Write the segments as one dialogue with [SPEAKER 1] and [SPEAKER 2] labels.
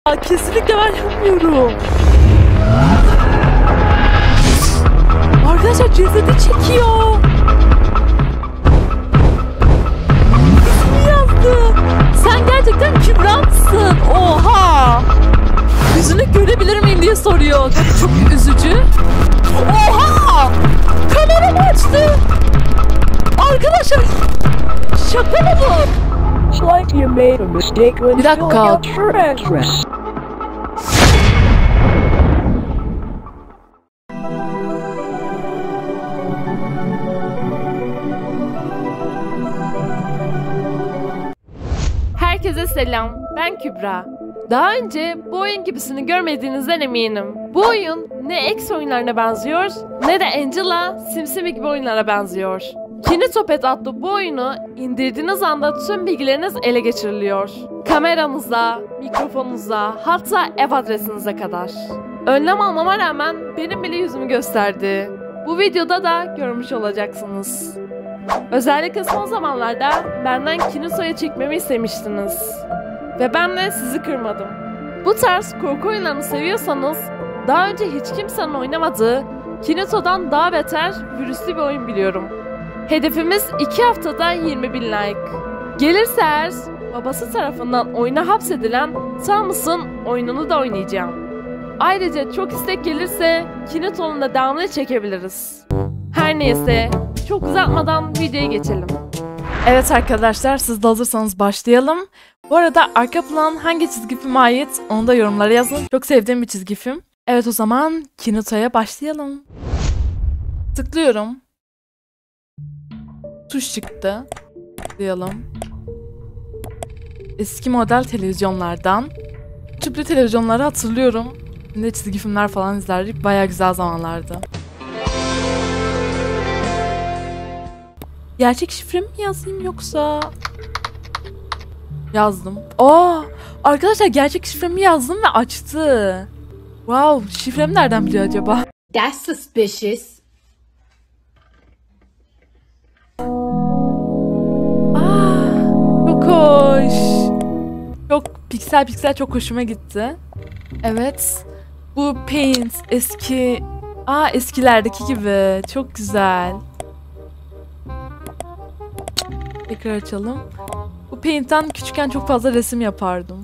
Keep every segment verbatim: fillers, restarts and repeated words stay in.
[SPEAKER 1] Kesinlikle ben yapmıyorum. Arkadaşlar cesedi çekiyor. İsmi yazdı. Sen gerçekten Kübra mısın? Oha. Yüzünü görebilir miyim diye soruyor. Çok üzücü. Oha. Kameramı açtı. Arkadaşlar şaka mı bu? Bir dakika. Herkese selam, ben Kübra. Daha önce bu oyun gibisini görmediğinizden eminim. Bu oyun ne X oyunlarına benziyor ne de Angela, SimSimi gibi oyunlara benziyor. Kinetopet adlı bu oyunu indirdiğiniz anda tüm bilgileriniz ele geçiriliyor. Kameranıza, mikrofonunuza, hatta ev adresinize kadar. Önlem almama rağmen benim bile yüzümü gösterdi. Bu videoda da görmüş olacaksınız. Özellikle son zamanlarda benden Kineto'ya çekmemi istemiştiniz. Ve ben de sizi kırmadım. Bu tarz korku oyunlarını seviyorsanız daha önce hiç kimsenin oynamadığı Kineto'dan daha beter virüslü bir oyun biliyorum. Hedefimiz iki haftada yirmi bin like. Gelirse eğer babası tarafından oyuna hapsedilen Thomas'ın oyununu da oynayacağım. Ayrıca çok istek gelirse Kineto'nun da devamını çekebiliriz. Her neyse çok uzatmadan videoya geçelim. Evet arkadaşlar, siz de hazırsanız başlayalım. Bu arada arka plan hangi çizgi filme ait onu da yorumlara yazın. Çok sevdiğim bir çizgi film. Evet, o zaman Kineto'ya başlayalım. Tıklıyorum. Tuş çıktı. Tıklayalım. Eski model televizyonlardan. Tüplü televizyonları hatırlıyorum. Şimdi çizgi filmler falan izlerdik. Bayağı güzel zamanlardı. Gerçek şifremi mi yazayım yoksa? Yazdım. Aa, arkadaşlar gerçek şifremi yazdım ve açtı. Wow, şifremi nereden biliyor acaba?
[SPEAKER 2] That's suspicious.
[SPEAKER 1] Aa, çok hoş. Çok piksel piksel, çok hoşuma gitti. Evet. Bu Paint eski... Aa, eskilerdeki gibi. Çok güzel. Tekrar açalım. Bu Paint'ten küçükken çok fazla resim yapardım.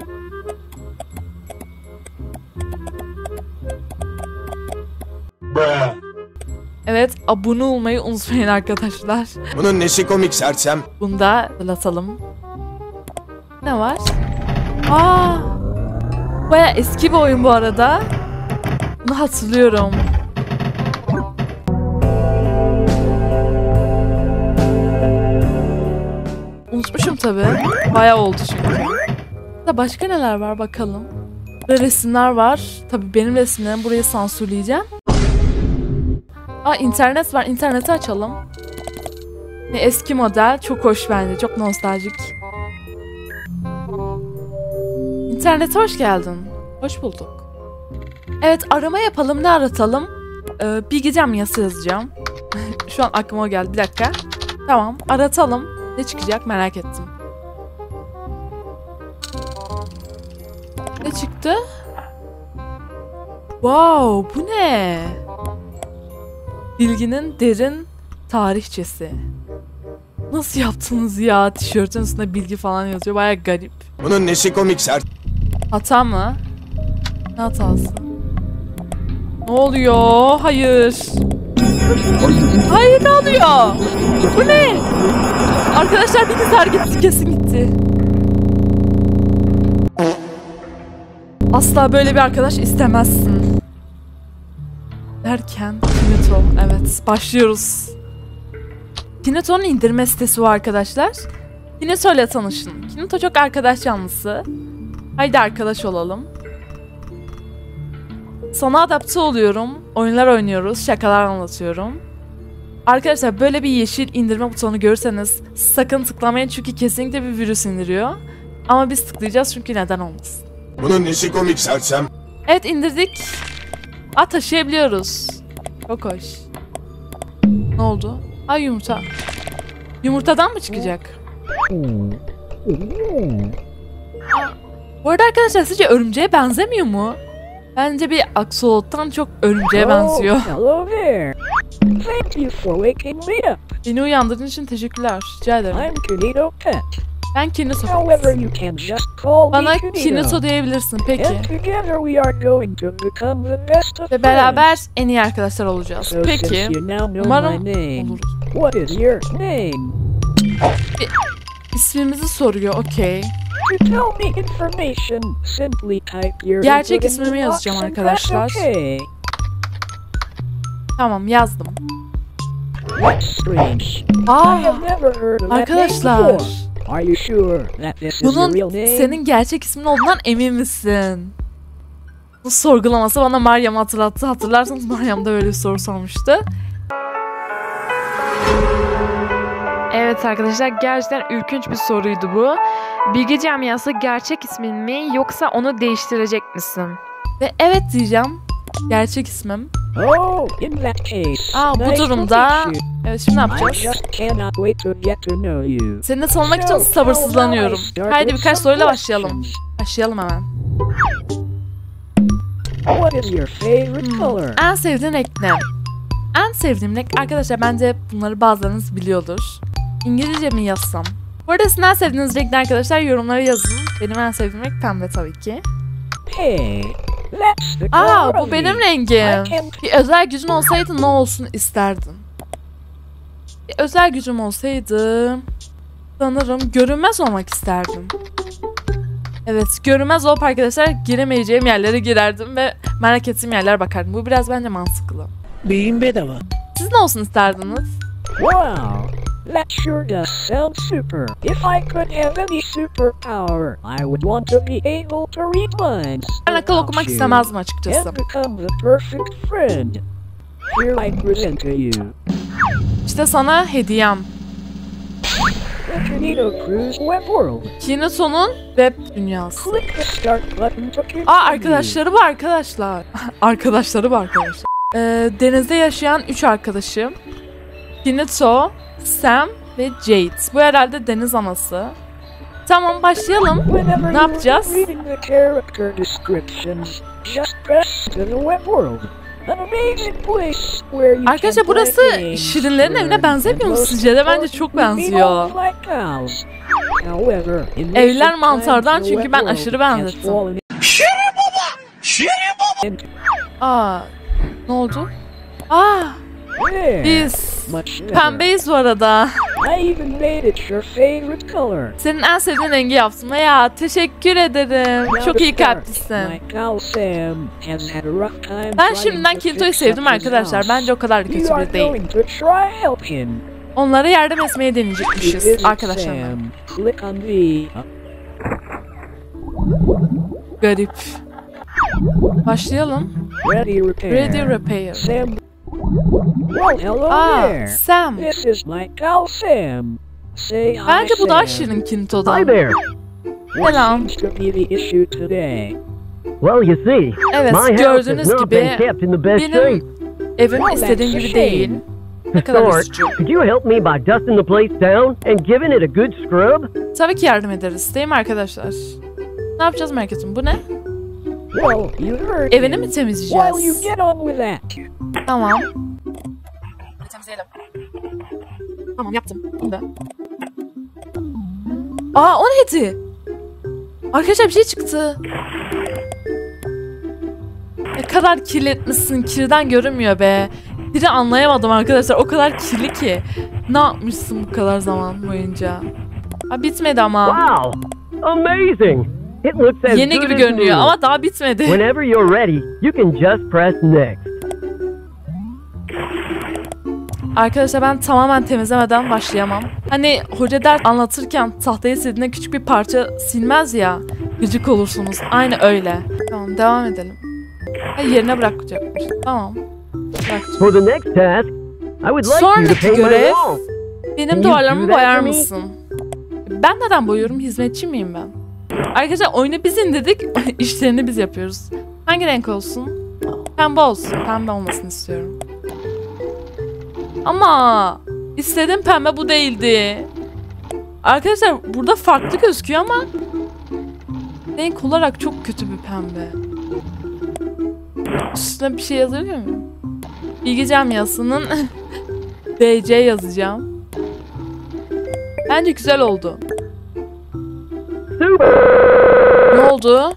[SPEAKER 3] Bruh.
[SPEAKER 1] Evet, abone olmayı unutmayın arkadaşlar.
[SPEAKER 3] Bunun nesi komik sersem?
[SPEAKER 1] Bunu da hatırlatalım. Ne var? Aa! Bayağı eski bir oyun bu arada. Bunu hatırlıyorum. Unutmuşum tabii. Bayağı oldu çünkü. Da başka neler var bakalım. Burada resimler var. Tabii benim resimlerimi buraya sansürleyeceğim. Aa, internet var. İnterneti açalım. Ne eski model. Çok hoş bence. Çok nostaljik. İnternete hoş geldin. Hoş bulduk. Evet, arama yapalım. Ne aratalım? Ee, bilgicem yazısı yazacağım. Şu an aklıma geldi. Bir dakika. Tamam. Aratalım. Ne çıkacak merak ettim. Ne çıktı? Wow, bu ne? Bilginin derin tarihçesi. Nasıl yaptınız ya? Tişörtün üstünde bilgi falan yazıyor. Bayağı garip.
[SPEAKER 3] Bunun nesi komik sert?
[SPEAKER 1] Hata mı? Ne hatası? Ne oluyor? Hayır. Hayır, ne oluyor? Bu ne? Arkadaşlar bilgisayar gitti, kesin gitti. Asla böyle bir arkadaş istemezsin. Derken Kineto, evet, başlıyoruz. Kineto'nun indirme sitesi var arkadaşlar. Kineto ile tanışın. Kineto çok arkadaş canlısı. Haydi arkadaş olalım. Sana adapte oluyorum. Oyunlar oynuyoruz. Şakalar anlatıyorum. Arkadaşlar böyle bir yeşil indirme butonu görürseniz sakın tıklamayın çünkü kesinlikle bir virüs indiriyor. Ama biz tıklayacağız çünkü neden olmasın.
[SPEAKER 3] Bunun nesi komik sersem?
[SPEAKER 1] Evet, indirdik. Aa, taşıyabiliyoruz. Çok hoş. Ne oldu? Ay, yumurta. Yumurtadan mı çıkacak? Bu arada arkadaşlar sizce örümceğe benzemiyor mu? Bence bir aksolottan çok örümceğe benziyor.
[SPEAKER 4] Oh, hello there. Thank you for waking me up.
[SPEAKER 1] Beni uyandırdığın için teşekkürler. Rica ederim.
[SPEAKER 4] I'm Kinito Pet.
[SPEAKER 1] Ben Kinito.
[SPEAKER 4] However, you can just call
[SPEAKER 1] Bana
[SPEAKER 4] me Kinito.
[SPEAKER 1] Kinito diyebilirsin peki.
[SPEAKER 4] And together we are going to become the best of
[SPEAKER 1] Ve beraber en iyi arkadaşlar olacağız.
[SPEAKER 4] friends. So
[SPEAKER 1] Peki.
[SPEAKER 4] since you now know
[SPEAKER 1] Umarım
[SPEAKER 4] my name,
[SPEAKER 1] oluruz.
[SPEAKER 4] what is your name?
[SPEAKER 1] İsmimizi soruyor, okey.
[SPEAKER 4] To tell me information, simply type your
[SPEAKER 1] Gerçek
[SPEAKER 4] input in the
[SPEAKER 1] ismimi
[SPEAKER 4] box
[SPEAKER 1] yazacağım
[SPEAKER 4] and
[SPEAKER 1] arkadaşlar.
[SPEAKER 4] press OK.
[SPEAKER 1] Tamam yazdım.
[SPEAKER 4] What's strange? I
[SPEAKER 1] Aa,
[SPEAKER 4] have never heard of that
[SPEAKER 1] arkadaşlar.
[SPEAKER 4] name before. Are you sure that this is
[SPEAKER 1] Bunun
[SPEAKER 4] your real name?
[SPEAKER 1] senin gerçek ismin olduğundan emin misin? Bu sorgulaması bana Meryem hatırlattı. Hatırlarsanız Meryem de öyle bir soru sormuştu. Evet arkadaşlar, gerçekten ürkünç bir soruydu bu. Bilgi camiası gerçek ismin mi yoksa onu değiştirecek misin? Ve evet diyeceğim. Gerçek ismim.
[SPEAKER 4] Oh, in that case.
[SPEAKER 1] Aa, bu
[SPEAKER 4] nice to
[SPEAKER 1] durumda...
[SPEAKER 4] meet you.
[SPEAKER 1] Evet, şimdi ne
[SPEAKER 4] I
[SPEAKER 1] yapacağız?
[SPEAKER 4] just cannot wait to get to know you.
[SPEAKER 1] Seni tanımak için sabırsızlanıyorum. Haydi birkaç soruyla başlayalım. Başlayalım hemen.
[SPEAKER 4] What is your favorite color?
[SPEAKER 1] En sevdiğin renk ne? En sevdiğim renk arkadaşlar, bence bunları bazılarınız biliyordur. İngilizce mi yazsam? Bu arada sizin en sevdiğiniz renk ne arkadaşlar? Yorumlara yazın. Benim en sevdiğim renk pembe tabii ki.
[SPEAKER 4] Hey, that's the
[SPEAKER 1] Aa,
[SPEAKER 4] color
[SPEAKER 1] bu
[SPEAKER 4] of
[SPEAKER 1] benim
[SPEAKER 4] me.
[SPEAKER 1] rengim.
[SPEAKER 4] I can
[SPEAKER 1] Bir özel gücün olsaydı ne olsun isterdin? Bir özel gücüm olsaydı sanırım görünmez olmak isterdim. Evet, görünmez olup arkadaşlar giremeyeceğim yerlere girerdim ve merak ettiğim yerlere bakardım. Bu biraz bence mantıklı.
[SPEAKER 4] beyin bedava.
[SPEAKER 1] Siz ne olsun isterdiniz?
[SPEAKER 4] Wow, that sure does sound super. If I could have any superpower, I would want to be able to read minds.
[SPEAKER 1] Ben akıl
[SPEAKER 4] without
[SPEAKER 1] okumak
[SPEAKER 4] you
[SPEAKER 1] istemezdim açıkçası.
[SPEAKER 4] and become the perfect friend. Here I present to you
[SPEAKER 1] İşte sana hediyem.
[SPEAKER 4] the Kinito Cruise Web World.
[SPEAKER 1] Kineto'nun web dünyası.
[SPEAKER 4] Click the start button to continue.
[SPEAKER 1] Aa, arkadaşları bu arkadaşlar. arkadaşları bu arkadaşlar. Ee, denizde yaşayan üç arkadaşım. Kineto, Sam ve Jade. Bu herhalde deniz anası. Tamam, başlayalım.
[SPEAKER 4] Whenever
[SPEAKER 1] Ne
[SPEAKER 4] you're
[SPEAKER 1] yapacağız?
[SPEAKER 4] reading the character descriptions, just press to the web world. An amazing place where you
[SPEAKER 1] Arkadaşlar
[SPEAKER 4] can play
[SPEAKER 1] burası
[SPEAKER 4] games,
[SPEAKER 1] Şirinlerin evine
[SPEAKER 4] learn,
[SPEAKER 1] benzemiyor mu
[SPEAKER 4] and most
[SPEAKER 1] sizce de? Bence çok
[SPEAKER 4] importantly,
[SPEAKER 1] benziyor.
[SPEAKER 4] be like cows. However, in
[SPEAKER 1] Evler
[SPEAKER 4] recent
[SPEAKER 1] mantardan
[SPEAKER 4] times, the
[SPEAKER 1] çünkü
[SPEAKER 4] web
[SPEAKER 1] ben
[SPEAKER 4] world
[SPEAKER 1] aşırı
[SPEAKER 4] has
[SPEAKER 1] benzettim.
[SPEAKER 4] fallen into-
[SPEAKER 1] Aa, ne oldu? Aa,
[SPEAKER 4] There,
[SPEAKER 1] biz
[SPEAKER 4] much better.
[SPEAKER 1] pembeyiz bu arada.
[SPEAKER 4] I even made it your favorite color.
[SPEAKER 1] Senin en sevdiğin rengi yaptım. Ya teşekkür ederim.
[SPEAKER 4] Now
[SPEAKER 1] Çok
[SPEAKER 4] to
[SPEAKER 1] iyi
[SPEAKER 4] start,
[SPEAKER 1] kalplisin.
[SPEAKER 4] my cow Sam has had a rough time
[SPEAKER 1] Ben
[SPEAKER 4] trying
[SPEAKER 1] şimdiden
[SPEAKER 4] to
[SPEAKER 1] Kinto'yu
[SPEAKER 4] fix
[SPEAKER 1] sevdim
[SPEAKER 4] up his
[SPEAKER 1] arkadaşlar.
[SPEAKER 4] house.
[SPEAKER 1] Bence o kadar da kötü
[SPEAKER 4] You are
[SPEAKER 1] biri değil.
[SPEAKER 4] going to try help him.
[SPEAKER 1] Onlara yardım etmeye
[SPEAKER 4] To
[SPEAKER 1] deneyecekmişiz
[SPEAKER 4] visit
[SPEAKER 1] arkadaşlarım.
[SPEAKER 4] Sam, click on the
[SPEAKER 1] Garip. Başlayalım.
[SPEAKER 4] Ready Repair.
[SPEAKER 1] Ready Repair.
[SPEAKER 4] Sam. Well, hello
[SPEAKER 1] Aa,
[SPEAKER 4] there.
[SPEAKER 1] Sam.
[SPEAKER 4] This is my cow Sam. Say hi,
[SPEAKER 1] Bence bu daha
[SPEAKER 4] Sam.
[SPEAKER 1] şirin Kinto'dan.
[SPEAKER 5] Hi there.
[SPEAKER 4] What
[SPEAKER 1] Selam.
[SPEAKER 4] seems to be the issue today?
[SPEAKER 5] Well, you see,
[SPEAKER 1] Evet,
[SPEAKER 5] my house
[SPEAKER 1] gördüğünüz
[SPEAKER 5] has not been
[SPEAKER 1] gibi
[SPEAKER 5] kept in the best shape.
[SPEAKER 1] benim evim istediğim gibi değil. Ne kadar
[SPEAKER 5] Stuart,
[SPEAKER 1] üzücü.
[SPEAKER 5] could you help me by dusting the place down and giving it a good scrub?
[SPEAKER 1] Tabii ki yardım ederiz değil mi arkadaşlar? Ne yapacağız merak ettim. Bu ne?
[SPEAKER 4] Well, you heard
[SPEAKER 1] Evini
[SPEAKER 4] him.
[SPEAKER 1] mi
[SPEAKER 4] While you
[SPEAKER 1] temizleyeceğiz?
[SPEAKER 4] get on with that.
[SPEAKER 1] Tamam. Temizleyelim. Tamam, yaptım. Bunu da. Aa, o neydi? Arkadaşlar bir şey çıktı. Ne kadar kirletmişsin. Kirden görünmüyor be. Kiri anlayamadım arkadaşlar. O kadar kirli ki. Ne yapmışsın bu kadar zaman boyunca? Aa, bitmedi ama.
[SPEAKER 5] Wow, amazing! It looks as
[SPEAKER 1] Yeni
[SPEAKER 5] good
[SPEAKER 1] gibi
[SPEAKER 5] as
[SPEAKER 1] görünüyor
[SPEAKER 5] new.
[SPEAKER 1] ama daha bitmedi.
[SPEAKER 5] Whenever you're ready, you can just press next.
[SPEAKER 1] Arkadaşlar ben tamamen temizlemeden başlayamam. Hani hoca ders anlatırken tahtayı sildiğinde küçük bir parça silmez ya. Gıcık olursunuz. Aynı öyle. Tamam, devam edelim. Ha, yerine bırakacakmış. Tamam. Bıraktım.
[SPEAKER 5] For the next task, I would like you to
[SPEAKER 1] Sonraki
[SPEAKER 5] paint my
[SPEAKER 1] görev,
[SPEAKER 5] wall.
[SPEAKER 1] benim
[SPEAKER 5] Can you
[SPEAKER 1] duvarlarımı
[SPEAKER 5] do that
[SPEAKER 1] boyar
[SPEAKER 5] for me?
[SPEAKER 1] mısın? Ben neden boyuyorum? Hizmetçi miyim ben? Arkadaşlar oyunu biz indirdik. İşlerini biz yapıyoruz. Hangi renk olsun? Pembe olsun. Pembe olmasını istiyorum. Ama istediğim pembe bu değildi. Arkadaşlar burada farklı gözüküyor ama Renk olarak çok kötü bir pembe. Üstüne bir şey yazabiliyor muyum? Bilgi camiasının D C yazacağım. Bence güzel oldu. Ne oldu?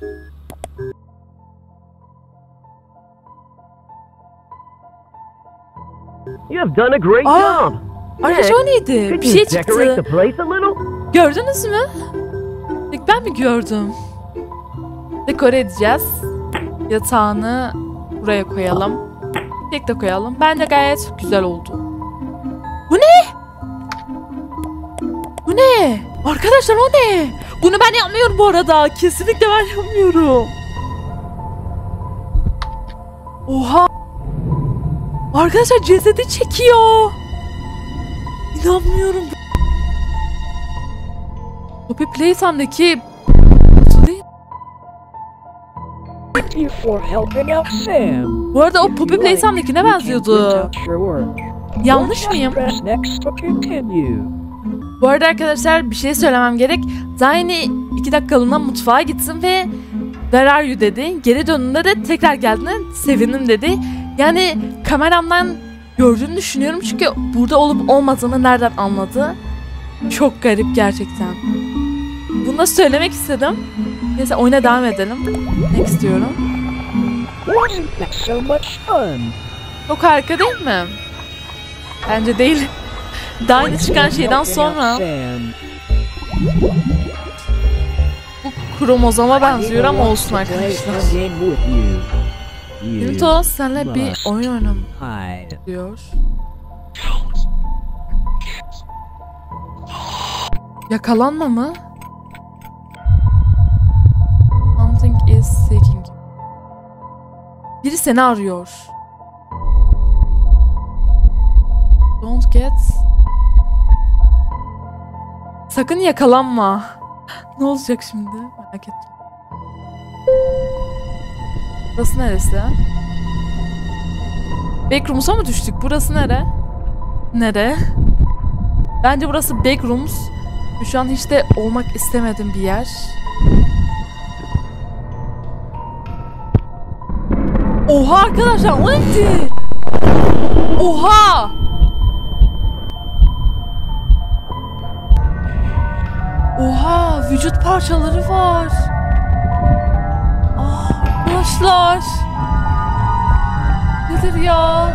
[SPEAKER 5] You have done a great
[SPEAKER 1] Aa,
[SPEAKER 5] job.
[SPEAKER 1] arkadaşlar o neydi?
[SPEAKER 5] Could
[SPEAKER 1] Bir
[SPEAKER 5] you
[SPEAKER 1] şey
[SPEAKER 5] decorate the
[SPEAKER 1] çıktı.
[SPEAKER 5] place a little?
[SPEAKER 1] Gördünüz mü? Tek ben mi gördüm? Dekore edeceğiz. Yatağını buraya koyalım. Tek de koyalım. Bence gayet güzel oldu. Bu ne? Bu ne? Arkadaşlar o ne? Bunu ben yapmıyorum bu arada. Kesinlikle ben yapmıyorum. Oha. Arkadaşlar cesedi çekiyor. İnanmıyorum. Poppy Playtime'daki
[SPEAKER 4] Thank you for helping out Sam.
[SPEAKER 1] bu arada o Poppy Playtime'dakine benziyordu. Yanlış mıyım?
[SPEAKER 4] Press next to continue.
[SPEAKER 1] Bu arada arkadaşlar bir şey söylemem gerek. Zayne iki dakikalığına mutfağa gitsin ve "Where are you?" dedi. Geri döndüğünde de tekrar geldiğinde "Sevindim." dedi. Yani kameramdan gördüğünü düşünüyorum çünkü burada olup olmadığını nereden anladı? Çok garip gerçekten. Bunu da söylemek istedim. Neyse oyuna devam edelim. Ne istiyorum?
[SPEAKER 4] Wasn't that so much fun?
[SPEAKER 1] Çok harika değil mi? Bence değil. Daha yeni çıkan şeyden sonra
[SPEAKER 4] Sam.
[SPEAKER 1] bu kromozoma benziyor ama olsun arkadaşlar. Yuto senle bir oyun oynam
[SPEAKER 4] Hide.
[SPEAKER 1] diyor. Yakalanma mı? Something is seeking. Biri seni arıyor. Don't get. Sakın yakalanma. Ne olacak şimdi? Merak ettim. Burası neresi? Backrooms'a mı düştük? Burası nere? Nere? Bence burası Backrooms. Şu an hiç de olmak istemedim bir yer. Oha arkadaşlar o neydi? Oha! Oha vücut parçaları var. Aa, arkadaşlar. Nedir ya?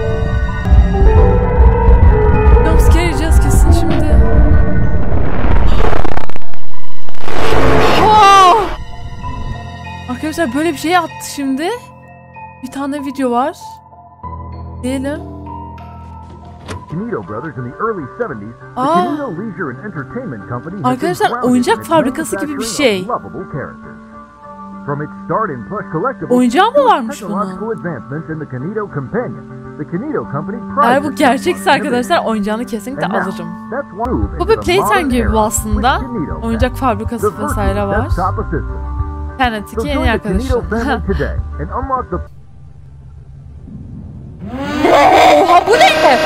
[SPEAKER 1] Jumpscare yiyeceğiz kesin şimdi. Oha! Arkadaşlar böyle bir şey attı şimdi. Bir tane video var. Diyelim.
[SPEAKER 6] Kinito Brothers in the early seventies, the
[SPEAKER 1] Aa.
[SPEAKER 6] Kinito Leisure and Entertainment Company has
[SPEAKER 1] Arkadaşlar,
[SPEAKER 6] been grounded
[SPEAKER 1] oyuncak
[SPEAKER 6] in
[SPEAKER 1] fabrikası gibi bir şey.
[SPEAKER 6] manufacturing of lovable characters. From its start in plush collectibles
[SPEAKER 1] Oyuncağı mı
[SPEAKER 6] to
[SPEAKER 1] varmış
[SPEAKER 6] technological
[SPEAKER 1] bunun?
[SPEAKER 6] advancements in the Kinito Companion, the Kinito Company
[SPEAKER 1] Eğer
[SPEAKER 6] prides
[SPEAKER 1] bu
[SPEAKER 6] itself
[SPEAKER 1] gerçekse
[SPEAKER 6] on
[SPEAKER 1] arkadaşlar
[SPEAKER 6] innovation.
[SPEAKER 1] oyuncağını kesinlikle
[SPEAKER 6] And now,
[SPEAKER 1] alırım.
[SPEAKER 6] that's one move
[SPEAKER 1] Bu
[SPEAKER 6] into
[SPEAKER 1] bir
[SPEAKER 6] the
[SPEAKER 1] Playtime
[SPEAKER 6] modern
[SPEAKER 1] gibi bu
[SPEAKER 6] era
[SPEAKER 1] aslında.
[SPEAKER 6] with Kinito
[SPEAKER 1] Oyuncak
[SPEAKER 6] Pet,
[SPEAKER 1] fabrikası
[SPEAKER 6] the virtual
[SPEAKER 1] vesaire var.
[SPEAKER 6] desktop assistant. So
[SPEAKER 1] İnternetteki en
[SPEAKER 6] join
[SPEAKER 1] iyi
[SPEAKER 6] the Kinito
[SPEAKER 1] arkadaşım.
[SPEAKER 6] family today and unlock the
[SPEAKER 1] Oha bu ne?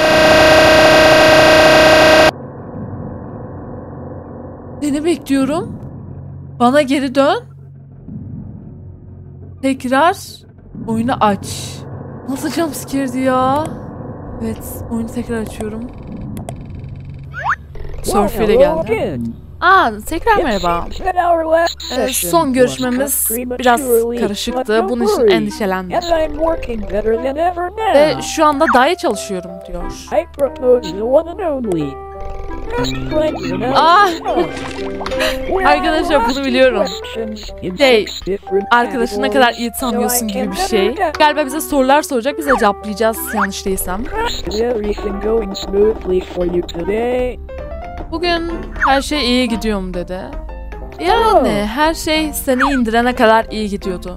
[SPEAKER 1] Seni bekliyorum. Bana geri dön. Tekrar oyunu aç. Nasıl jumpscare'di ya? Evet, oyunu tekrar açıyorum. Surfer ile geldi. Aa, tekrar merhaba. Ee, son görüşmemiz biraz karışıktı. Bunun için endişelendim. Ve şu anda daha iyi çalışıyorum diyor. Aa! Arkadaşlar bunu biliyorum. Şey, arkadaşı ne kadar iyi tanıyorsun gibi bir şey. Galiba bize sorular soracak, biz de cevaplayacağız yanlış değilsem. Bugün her şey iyi gidiyor mu dedi. Yani her şey seni indirene kadar iyi gidiyordu.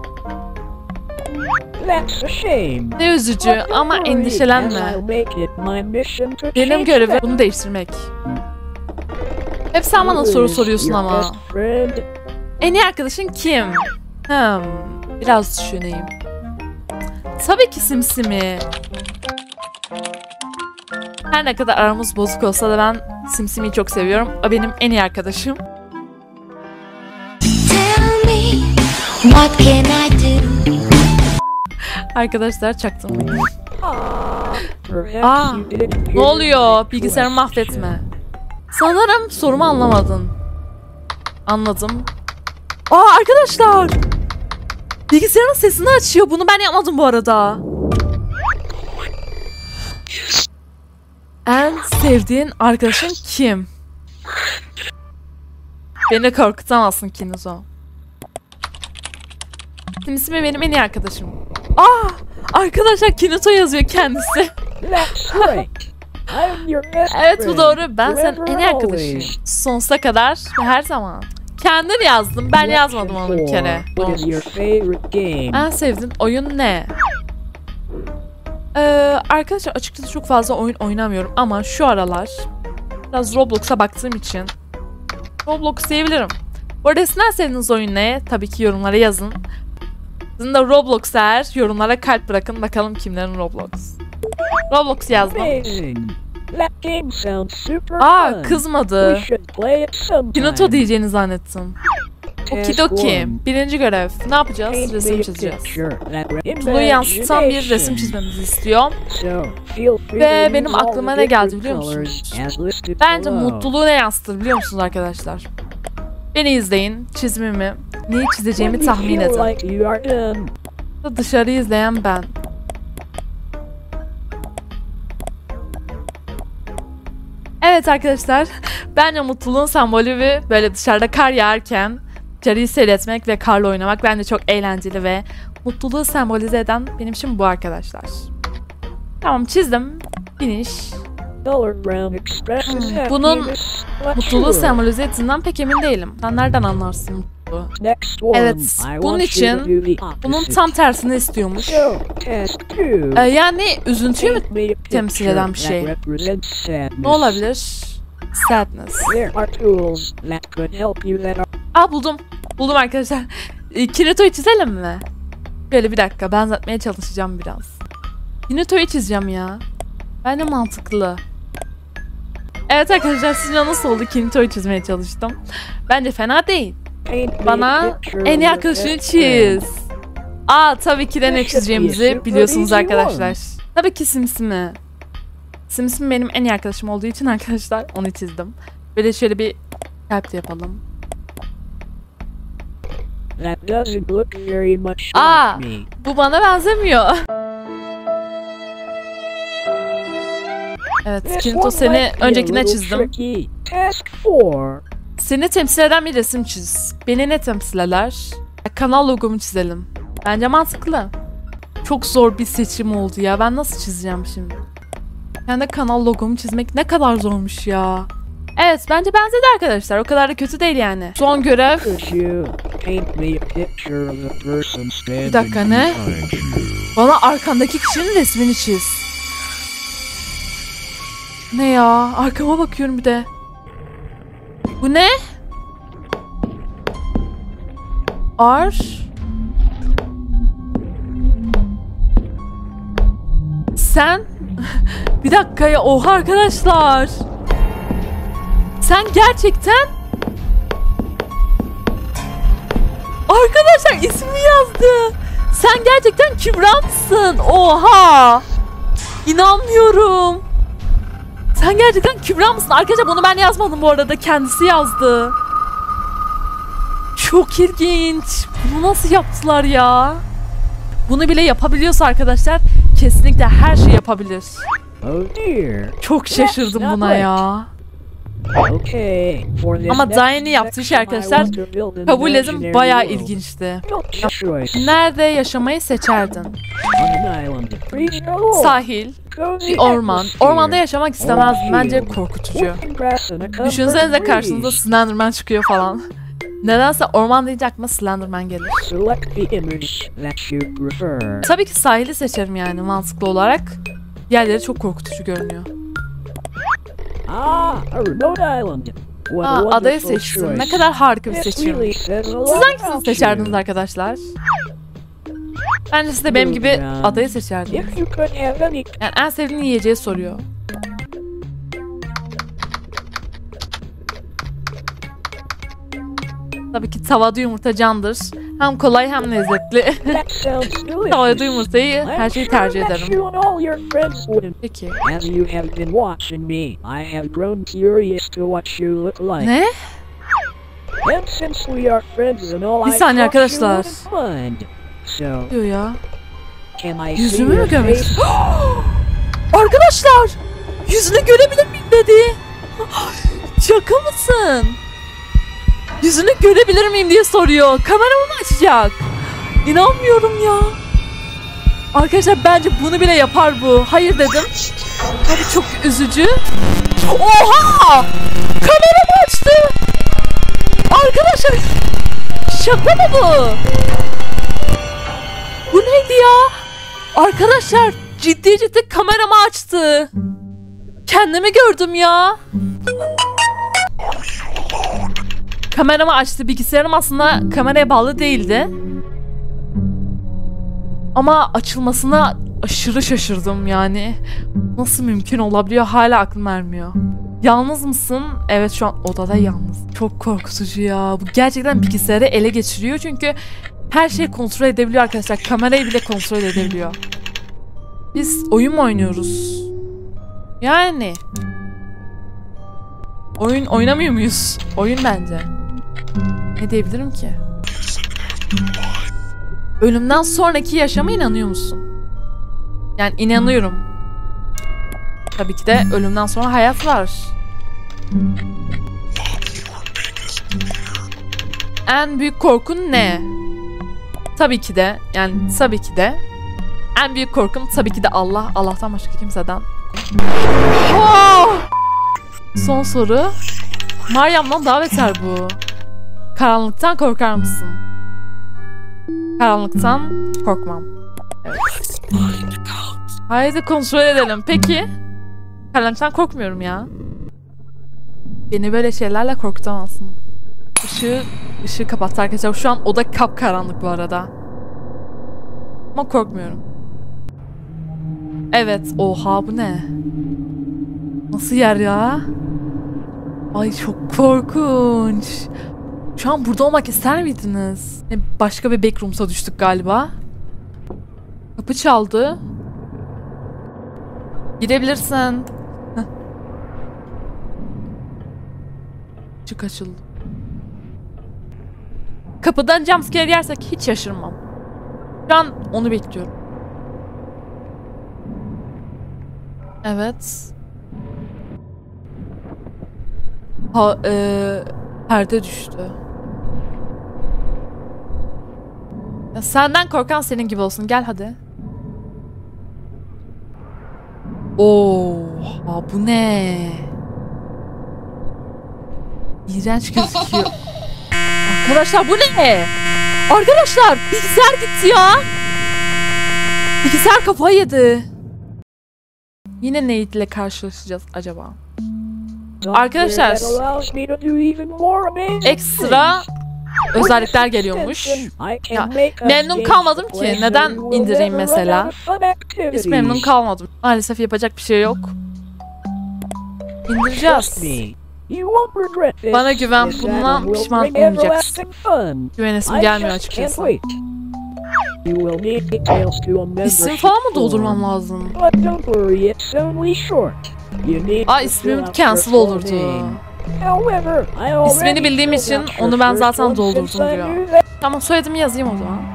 [SPEAKER 1] Ne üzücü ama endişelenme. Benim görevim bunu değiştirmek. Hep sen bana soru soruyorsun ama. En iyi arkadaşın kim? Hmm, biraz düşüneyim. Tabii ki Simsimi. Her ne kadar aramız bozuk olsa da ben Simsimi'yi çok seviyorum. O benim en iyi arkadaşım.
[SPEAKER 7] Tell me What can I do?
[SPEAKER 1] Arkadaşlar çaktım.
[SPEAKER 4] Perhaps
[SPEAKER 1] Aa,
[SPEAKER 4] you didn't hear
[SPEAKER 1] ne oluyor?
[SPEAKER 4] my
[SPEAKER 1] Bilgisayarımı
[SPEAKER 4] question.
[SPEAKER 1] mahvetme. Sanırım sorumu anlamadın. Anladım. Aa arkadaşlar! Bilgisayarın sesini açıyor. Bunu ben yapmadım bu arada. En sevdiğin arkadaşın kim? Beni korkutamazsın Kinizo. Simsimi benim en iyi arkadaşım. Aa! Arkadaşlar Kinizo yazıyor kendisi.
[SPEAKER 4] That's right. I'm your best
[SPEAKER 1] Evet bu
[SPEAKER 4] friend.
[SPEAKER 1] doğru. Ben senin
[SPEAKER 4] Forever
[SPEAKER 1] en iyi
[SPEAKER 4] always.
[SPEAKER 1] arkadaşım. Sonsuza kadar ve her zaman. Kendin yazdın. Ben yazmadım onu bir kere.
[SPEAKER 4] What is your favorite game?
[SPEAKER 1] En sevdiğin oyun ne? Ee, arkadaşlar açıkçası çok fazla oyun oynamıyorum ama şu aralar biraz Roblox'a baktığım için Roblox diyebilirim. Bu arada sizin en sevdiğiniz oyun ne? Tabii ki yorumlara yazın. Sizin de Roblox eğer yorumlara kalp bırakın bakalım kimlerin Roblox. Roblox yazdım.
[SPEAKER 4] Amazing. That game sounds super
[SPEAKER 1] Aa
[SPEAKER 4] fun.
[SPEAKER 1] kızmadı.
[SPEAKER 4] We should play it sometime.
[SPEAKER 1] Kinoto diyeceğini zannettim.
[SPEAKER 4] Task
[SPEAKER 1] Okidoki.
[SPEAKER 4] one.
[SPEAKER 1] Birinci görev. Ne yapacağız?
[SPEAKER 4] Paint
[SPEAKER 1] Resim
[SPEAKER 4] me a
[SPEAKER 1] çizeceğiz.
[SPEAKER 4] picture that
[SPEAKER 1] Mutluyu yansıtan bir resim
[SPEAKER 4] imagination.
[SPEAKER 1] çizmemizi istiyor.
[SPEAKER 4] So, feel free
[SPEAKER 1] Ve
[SPEAKER 4] to
[SPEAKER 1] benim
[SPEAKER 4] use all
[SPEAKER 1] aklıma
[SPEAKER 4] the
[SPEAKER 1] ne geldi
[SPEAKER 4] different
[SPEAKER 1] biliyor
[SPEAKER 4] colors
[SPEAKER 1] musunuz?
[SPEAKER 4] as listed
[SPEAKER 1] Bence
[SPEAKER 4] below.
[SPEAKER 1] mutluluğu ne yansıtır biliyor musunuz arkadaşlar? Beni izleyin, çizimimi, neyi çizeceğimi
[SPEAKER 4] When you
[SPEAKER 1] tahmin
[SPEAKER 4] feel
[SPEAKER 1] edin.
[SPEAKER 4] like you are done,
[SPEAKER 1] Dışarıyı izleyen ben. Evet arkadaşlar, bence mutluluğun sembolü ve böyle dışarıda kar yağarken dışarıyı seyretmek ve karla oynamak bence çok eğlenceli ve mutluluğu sembolize eden benim için bu arkadaşlar. Tamam çizdim. Finish.
[SPEAKER 4] color brown expresses
[SPEAKER 1] Hmm, bunun
[SPEAKER 4] happiness, but
[SPEAKER 1] Mutluluğu
[SPEAKER 4] sure.
[SPEAKER 1] sembolize ettiğinden pek emin değilim. Sen nereden anlarsın mutluluğu?
[SPEAKER 4] Next one,
[SPEAKER 1] Evet,
[SPEAKER 4] I
[SPEAKER 1] bunun
[SPEAKER 4] want you to
[SPEAKER 1] için
[SPEAKER 4] do the opposite.
[SPEAKER 1] bunun tam tersini istiyormuş.
[SPEAKER 4] So, task two.
[SPEAKER 1] Ee, yani üzüntüyü mü
[SPEAKER 4] Paint me a picture
[SPEAKER 1] temsil eden bir
[SPEAKER 4] that
[SPEAKER 1] şey?
[SPEAKER 4] represents sadness.
[SPEAKER 1] Ne olabilir? Sadness.
[SPEAKER 4] There are tools that could help you that are
[SPEAKER 1] Aa buldum. Buldum arkadaşlar. Ee, Kirito'yu çizelim mi? Böyle bir dakika benzetmeye çalışacağım biraz. Kirito'yu çizeceğim ya. Bence mantıklı. Evet arkadaşlar sizce nasıl oldu? Kirito'yu çizmeye çalıştım. Bence fena değil.
[SPEAKER 4] paint me a
[SPEAKER 1] Bana
[SPEAKER 4] picture
[SPEAKER 1] en iyi
[SPEAKER 4] of your
[SPEAKER 1] arkadaşını
[SPEAKER 4] best friend.
[SPEAKER 1] çiz. Aa tabii ki de ne çizeceğimizi biliyorsunuz arkadaşlar. Tabii ki Simsimi. Simsim benim en iyi arkadaşım olduğu için arkadaşlar onu çizdim. Böyle şöyle bir kalp de yapalım.
[SPEAKER 4] That doesn't look very much
[SPEAKER 1] Aa,
[SPEAKER 4] like me.
[SPEAKER 1] bu bana benzemiyor. Evet,
[SPEAKER 4] This
[SPEAKER 1] Kinto
[SPEAKER 4] one
[SPEAKER 1] seni
[SPEAKER 4] might be a
[SPEAKER 1] öncekine
[SPEAKER 4] little
[SPEAKER 1] çizdim.
[SPEAKER 4] tricky. Task four.
[SPEAKER 1] Seni temsil eden bir resim çiz. Beni ne temsil eder? Kanal logomu çizelim. Bence mantıklı. Çok zor bir seçim oldu ya. Ben nasıl çizeceğim şimdi? Kendi kanal logomu çizmek ne kadar zormuş ya. Evet bence benzedi arkadaşlar. O kadar da kötü değil yani. Son görev.
[SPEAKER 4] Could you paint me a picture of the person standing
[SPEAKER 1] Bir dakika ne? Bana arkandaki kişinin resmini çiz. Ne ya? Arkama bakıyorum bir de. Bu ne? Ar. Sen? Bir dakika ya. Oha arkadaşlar. Sen gerçekten... Arkadaşlar ismi yazdı. Sen gerçekten Kübra mısın? Oha. İnanmıyorum. Sen gerçekten Kübra mısın? Arkadaşlar bunu ben yazmadım bu arada. Kendisi yazdı. Çok ilginç. Bunu nasıl yaptılar ya? Bunu bile yapabiliyorsa arkadaşlar kesinlikle her şey yapabilir.
[SPEAKER 4] Oh dear.
[SPEAKER 1] Çok şaşırdım buna ya.
[SPEAKER 4] Okay. For this
[SPEAKER 1] Ama
[SPEAKER 4] next
[SPEAKER 1] Diane'in yaptığı şey
[SPEAKER 4] section, I
[SPEAKER 1] arkadaşlar
[SPEAKER 4] want to build an
[SPEAKER 1] kabul edin
[SPEAKER 4] imaginary
[SPEAKER 1] bayağı
[SPEAKER 4] world.
[SPEAKER 1] ilginçti.
[SPEAKER 4] Your choice.
[SPEAKER 1] Nerede yaşamayı seçerdin?
[SPEAKER 4] On an island. Freeze your hole.
[SPEAKER 1] Sahil,
[SPEAKER 4] Go to
[SPEAKER 1] bir
[SPEAKER 4] the
[SPEAKER 1] orman.
[SPEAKER 4] atmosphere.
[SPEAKER 1] Ormanda yaşamak istemezdim. Bence korkutucu.
[SPEAKER 4] Walking grass and a comfort
[SPEAKER 1] Düşünsenize karşınıza
[SPEAKER 4] breeze.
[SPEAKER 1] Slenderman çıkıyor falan. Nedense orman deyince aklıma Slenderman gelir.
[SPEAKER 4] Select the image that you prefer.
[SPEAKER 1] Tabii ki sahili seçerim yani mantıklı olarak. Diğerleri çok korkutucu görünüyor.
[SPEAKER 4] Ah, a remote island. What a
[SPEAKER 1] Aa, adayı
[SPEAKER 4] wonderful
[SPEAKER 1] seçtim.
[SPEAKER 4] choice.
[SPEAKER 1] Ne kadar harika bir
[SPEAKER 4] This
[SPEAKER 1] seçim.
[SPEAKER 4] really says a lot
[SPEAKER 1] Siz hangisini
[SPEAKER 4] about
[SPEAKER 1] seçerdiniz
[SPEAKER 4] you.
[SPEAKER 1] arkadaşlar? Bence siz de benim gibi adayı seçerdiniz.
[SPEAKER 4] If you could have any
[SPEAKER 1] Yani en sevdiğin yiyeceği soruyor. Tabii ki tavada yumurta candır. Hem kolay hem lezzetli.
[SPEAKER 4] That sounds delicious.
[SPEAKER 1] Tavada yumurtayı her şeyi tercih
[SPEAKER 4] I'm sure
[SPEAKER 1] ederim.
[SPEAKER 4] that you and all your friends would.
[SPEAKER 1] Peki.
[SPEAKER 4] As you have been watching me, I have grown curious to what you look like.
[SPEAKER 1] Ne?
[SPEAKER 4] And since we are friends and all,
[SPEAKER 1] Bir
[SPEAKER 4] I
[SPEAKER 1] saniye
[SPEAKER 4] thought you
[SPEAKER 1] arkadaşlar.
[SPEAKER 4] wouldn't mind. So,
[SPEAKER 1] Diyor ya.
[SPEAKER 4] can I see
[SPEAKER 1] Yüzümü mü
[SPEAKER 4] your
[SPEAKER 1] görmek?
[SPEAKER 4] face?
[SPEAKER 1] Arkadaşlar! Yüzünü görebilir miyim dedi. Şaka mısın? Yüzünü görebilir miyim diye soruyor. Kameramı mı açacak? İnanmıyorum ya. Arkadaşlar bence bunu bile yapar bu. Hayır dedim. Abi çok üzücü. Oha! Kameramı açtı. Arkadaşlar şaka mı bu? Bu neydi ya? Arkadaşlar ciddi ciddi kameramı açtı. Kendimi gördüm ya. Kameramı açtı. Bilgisayarım aslında kameraya bağlı değildi. Ama açılmasına aşırı şaşırdım yani. Nasıl mümkün olabiliyor? Hala aklım ermiyor. Yalnız mısın? Evet, şu an odada yalnız. Çok korkutucu ya. Bu gerçekten bilgisayarı ele geçiriyor çünkü her şeyi kontrol edebiliyor arkadaşlar. Kamerayı bile kontrol edebiliyor. Biz oyun mu oynuyoruz? Yani. Oyun oynamıyor muyuz? Oyun bence. Ne diyebilirim ki? Ölümden sonraki yaşama inanıyor musun? Yani inanıyorum. Tabii ki de ölümden sonra hayat var. En büyük korkun ne? Tabii ki de, yani tabii ki de en büyük korkum tabii ki de Allah. Allah'tan başka kimseden. Oh! Son soru. Meryem'den daha beter bu. Karanlıktan korkar mısın? Karanlıktan korkmam. Evet. Haydi kontrol edelim. Peki. Karanlıktan korkmuyorum ya. Beni böyle şeylerle korkutamazsın. Işığı, ışığı kapattı arkadaşlar. Şu an oda kapkaranlık bu arada. Ama korkmuyorum. Evet. Oha, bu ne? Nasıl yer ya? Ay çok korkunç. Şu an burada olmak ister miydiniz? Başka bir backroom'sa düştük galiba. Kapı çaldı. Girebilirsin. Heh. Çık açıldı. Kapıdan jumpscare yersek hiç şaşırmam. Şu an onu bekliyorum. Evet. Ha, ee, perde düştü. Ya senden korkan senin gibi olsun. Gel hadi. Oha, bu ne? İğrenç gözüküyor. Arkadaşlar bu ne? Arkadaşlar bilgisayar gitti ya. Bilgisayar kafayı yedi. Yine neyle karşılaşacağız acaba? Arkadaşlar ekstra özellikler geliyormuş. Ya, memnun kalmadım ki. Neden indireyim mesela? Hiç memnun kalmadım. Maalesef yapacak bir şey yok. İndireceğiz. Bana güven, bundan pişman olmayacaksın. Güvenesim gelmiyor açıkçası. İsim falan mı doldurmam lazım? Aa, ismim cancel olurdu. İsmini bildiğim için onu ben zaten doldurdum diyor. Tamam, soyadımı yazayım o zaman.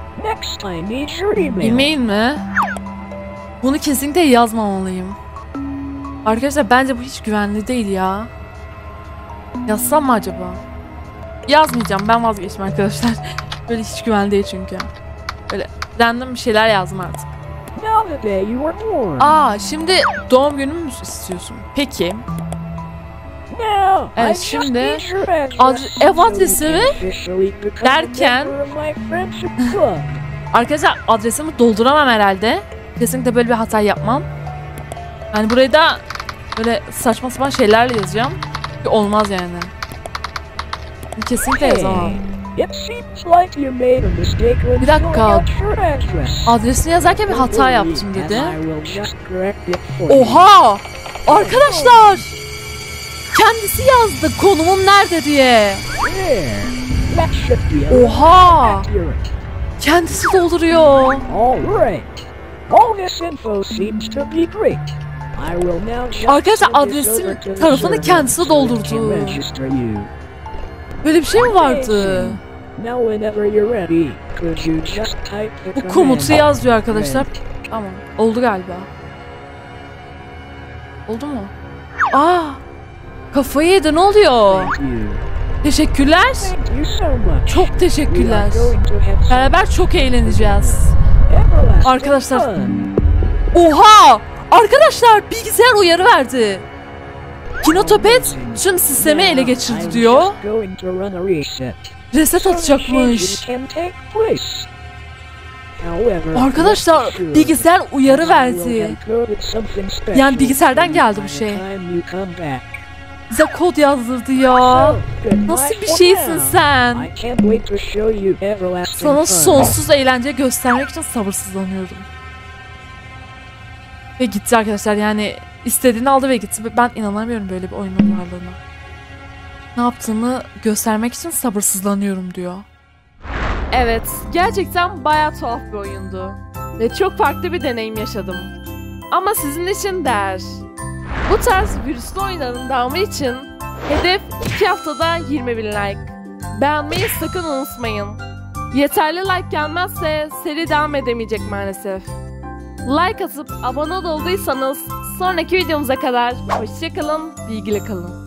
[SPEAKER 1] E-mail mi? Bunu kesinlikle yazmamalıyım. Arkadaşlar bence bu hiç güvenli değil ya. Yazsam mı acaba? Yazmayacağım, ben vazgeçtim arkadaşlar. Böyle hiç güvenli değil çünkü. Böyle random bir şeyler yazdım artık. Aa, şimdi doğum günümü mü istiyorsun? Peki. Evet, şimdi adres, ev adresimi derken arkadaşlar adresimi dolduramam herhalde. Kesinlikle böyle bir hata yapmam. Yani burayı da böyle saçma sapan şeylerle yazacağım. Ki olmaz yani. Kesinlikle yazamam. Bir dakika. Adresini yazarken bir hata yaptım dedi. Oha! Arkadaşlar! Kendisi yazdı konumum nerede diye.
[SPEAKER 4] That should be a
[SPEAKER 1] Oha!
[SPEAKER 4] accurate.
[SPEAKER 1] Kendisi dolduruyor.
[SPEAKER 4] Alright. All this info seems to be great. I will now just
[SPEAKER 1] Arkadaşlar
[SPEAKER 4] send this
[SPEAKER 1] adresin
[SPEAKER 4] over to the
[SPEAKER 1] tarafını
[SPEAKER 4] server
[SPEAKER 1] kendisi
[SPEAKER 4] so it
[SPEAKER 1] doldurdu.
[SPEAKER 4] can register you.
[SPEAKER 1] Böyle bir şey mi vardı?
[SPEAKER 4] Now whenever you're ready, could you just type the
[SPEAKER 1] Bu
[SPEAKER 4] command?
[SPEAKER 1] komutu yaz diyor arkadaşlar. Tamam. Oldu galiba. Oldu mu? Aa! Kafayı yedi, ne oluyor?
[SPEAKER 4] Thank you.
[SPEAKER 1] Teşekkürler.
[SPEAKER 4] Thank you so much.
[SPEAKER 1] Çok
[SPEAKER 4] We are
[SPEAKER 1] teşekkürler.
[SPEAKER 4] going to have some
[SPEAKER 1] Beraber çok eğleneceğiz.
[SPEAKER 4] everlasting
[SPEAKER 1] Arkadaşlar-
[SPEAKER 4] fun.
[SPEAKER 1] Oha! Arkadaşlar bilgisayar uyarı verdi. Kinotopet tüm sistemi ele geçirdi
[SPEAKER 4] I'm
[SPEAKER 1] diyor.
[SPEAKER 4] just going to run a reset.
[SPEAKER 1] Reset
[SPEAKER 4] Some
[SPEAKER 1] atacakmış.
[SPEAKER 4] changes can take place. However,
[SPEAKER 1] Arkadaşlar
[SPEAKER 4] rest assured,
[SPEAKER 1] bilgisayar uyarı
[SPEAKER 4] I will
[SPEAKER 1] verdi.
[SPEAKER 4] have coded something special
[SPEAKER 1] Yani bilgisayardan
[SPEAKER 4] for you
[SPEAKER 1] geldi bu
[SPEAKER 4] by the
[SPEAKER 1] şey.
[SPEAKER 4] time you come back.
[SPEAKER 1] Bize kod yazdırdı ya.
[SPEAKER 4] So, good
[SPEAKER 1] Nasıl
[SPEAKER 4] night
[SPEAKER 1] bir
[SPEAKER 4] for
[SPEAKER 1] şeysin
[SPEAKER 4] now.
[SPEAKER 1] sen?
[SPEAKER 4] I can't wait to show you everlasting
[SPEAKER 1] Sana
[SPEAKER 4] fun.
[SPEAKER 1] sonsuz eğlence göstermek için sabırsızlanıyorum. Ve gitti arkadaşlar, yani istediğini aldı ve gitti. Ben inanamıyorum böyle bir oyunun varlığına. Ne yaptığını göstermek için sabırsızlanıyorum diyor. Evet, gerçekten bayağı tuhaf bir oyundu. Ve çok farklı bir deneyim yaşadım. Ama sizin için değer. Bu tarz virüslü oyunların devamı için hedef iki haftada yirmi bin like. Beğenmeyi sakın unutmayın. Yeterli like gelmezse seri devam edemeyecek maalesef. Like atıp abone olduysanız sonraki videomuza kadar hoşça kalın, bilgili kalın.